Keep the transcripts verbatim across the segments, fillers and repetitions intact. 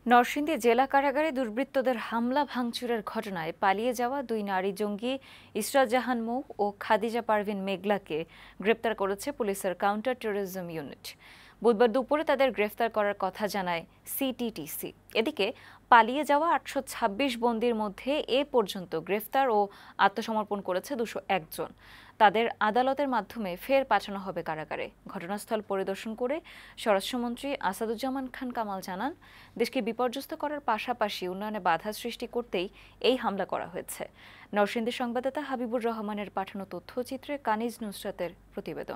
নরসিংদী জেলা কারাগারে দুর্বৃত্তদের হামলা ভাঙচুরের ঘটনায় পালিয়ে যাওয়া দুই নারী জঙ্গি ইসরাত জাহান মৌ ও খাদিজা পারভিন মেঘলাকে গ্রেপ্তার করেছে পুলিশের কাউন্টার টেরোরিজম ইউনিট। বুধবার দুপুরে তাদের গ্রেফতার করার কথা জানায় সিটিটিসি। এদিকে পালিয়ে যাওয়া আটশো ছাব্বিশ বন্দীর মধ্যে এ পর্যন্ত গ্রেফতার ও আত্মসমর্পণ করেছে দুশো একজন। তাদের আদালতের মাধ্যমে ফের পাঠানো হবে কারাগারে। ঘটনাস্থল পরিদর্শন করে স্বরাষ্ট্রমন্ত্রী আসাদুজ্জামান খান কামাল জানান, দেশকে বিপর্যস্ত করার পাশাপাশি উন্নয়নে বাধা সৃষ্টি করতেই এই হামলা করা হয়েছে। নরসিংদী সংবাদদাতা হাবিবুর রহমানের পাঠানো তথ্যচিত্রে কানিজ নুসরাতের প্রতিবেদন।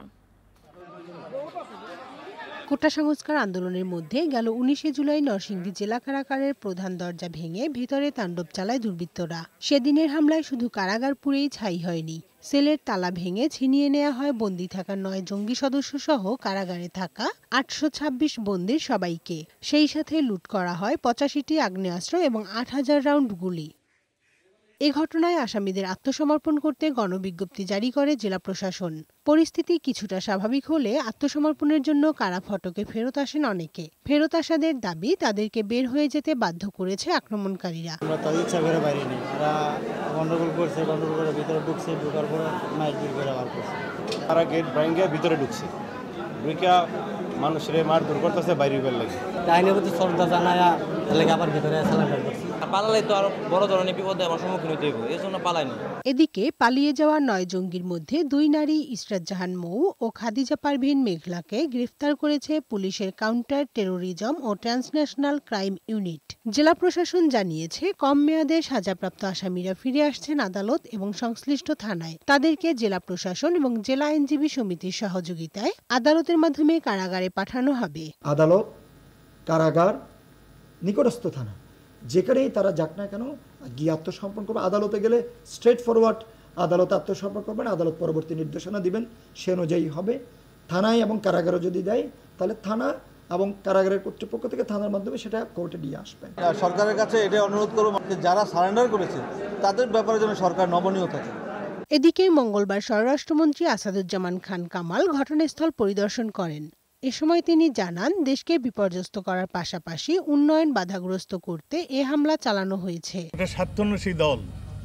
কোটা সংস্কার আন্দোলনের মধ্যে গেল উনিশে জুলাই নরসিংদী জেলা কারাগারের প্রধান দরজা ভেঙে ভেতরে তাণ্ডব চালায় দুর্বৃত্তরা। সেদিনের হামলায় শুধু কারাগার পুড়েই ছাই হয়নি, সেলের তালা ভেঙে ছিনিয়ে নেওয়া হয় বন্দী থাকা নয় জঙ্গি সদস্য সহ কারাগারে থাকা আটশো ছাব্বিশ বন্দীর সবাইকে। সেই সাথে লুট করা হয় পঁচাশিটি আগ্নেয়াস্ত্র এবং আট হাজার রাউন্ড গুলি। এ ঘটনায় আসামিদের আত্মসমর্পণ করতে গণবিজ্ঞপ্তি জারি করে জেলা প্রশাসন। পরিস্থিতি কিছুটা স্বাভাবিক হলে আত্মসমর্পণের জন্য কারা ফটকে ফেরত আসেন অনেকে। ফেরত আসাদের দাবি তাদেরকে বের হয়ে যেতে বাধ্য করেছে আক্রমণকারীরা। আমরা তাদের ইচ্ছা করে বাইরে নেই, তারা গন্ডগোল করছে, গন্ডগোল করে ভিতরে ঢুকছে, ঢোকার পরে মারপিট করে বার করছে। তারা গেট ভাঙে ভিতরে ঢুকছে, ঢুকা মানুষের মারধর করতেছে বাইরে বের লাগে। তাইলে বলতে শ্রদ্ধা জানায়া তাহলে আবার ভিতরে সালান্ডার করছে। পালালে তো আরো বড় ধরনের বিপদে আমার সম্মুখীন হতে হবে, এই জন্য পালাইনি। এদিকে পালিয়ে যাওয়া নয় জঙ্গির মধ্যে দুই নারী ইসরাত জাহান মৌ ও খাদিজা পারভিন মেঘলাকে গ্রেফতার করেছে পুলিশের কাউন্টার টেরোরিজম ও ট্রান্সন্যাশনাল ক্রাইম ইউনিট। জেলা প্রশাসন জানিয়েছে, কম মেয়াদে সাজাপ্রাপ্ত আসামিরা ফিরে আসছেন আদালত এবং সংশ্লিষ্ট থানায়। তাদেরকে জেলা প্রশাসন এবং জেলা আইনজীবী সমিতির সহযোগিতায় আদালতের মাধ্যমে কারাগারে পাঠানো হবে। আদালত, কারাগার, নিকটস্থ থানা, যেখানেই তারা যাক না কেন গিয়ে আত্মসমর্পণ করবে। আদালতে গেলে স্ট্রেট ফরওয়ার্ড আদালত আত্মসমর্পণ করবেন, আদালত পরবর্তী নির্দেশনা দিবেন, সে অনুযায়ী হবে। থানায় এবং কারাগারে যদি দেয় তাহলে থানা এবং কারাগারের কর্তৃপক্ষ থেকে থানার মাধ্যমে সেটা কোর্টে নিয়ে আসবেন। সরকারের কাছে এটা অনুরোধ করব, যারা সারেন্ডার করেছে তাদের ব্যাপারে যেন সরকার নমনীয় থাকে। এদিকে মঙ্গলবার স্বরাষ্ট্রমন্ত্রী আসাদুজ্জামান খান কামাল ঘটনাস্থল পরিদর্শন করেন। এ সময় তিনি জানান, দেশকে বিপর্যস্ত করার পাশাপাশি উন্নয়ন বাধাগ্রস্ত করতে এ হামলা চালানো হয়েছে। এটা স্বার্থান্বেষী দল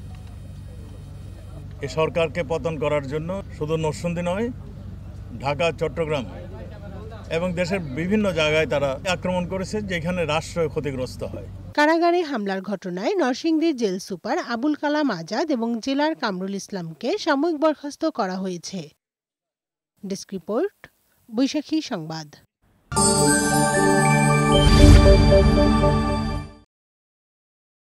এ সরকারকে পতন করার জন্য শুধু নরসিংদী নয়, ঢাকা, চট্টগ্রাম এবং দেশের বিভিন্ন জায়গায় তারা আক্রমণ করেছে, যেখানে রাষ্ট্র ক্ষতিগ্রস্ত হয়। কারাগারে হামলার ঘটনায় নরসিংদীর জেল সুপার আবুল কালাম আজাদ এবং জেলার কামরুল ইসলামকে সাময়িক বরখাস্ত করা হয়েছে। ডেস্ক রিপোর্ট, বৈশাখী সংবাদ।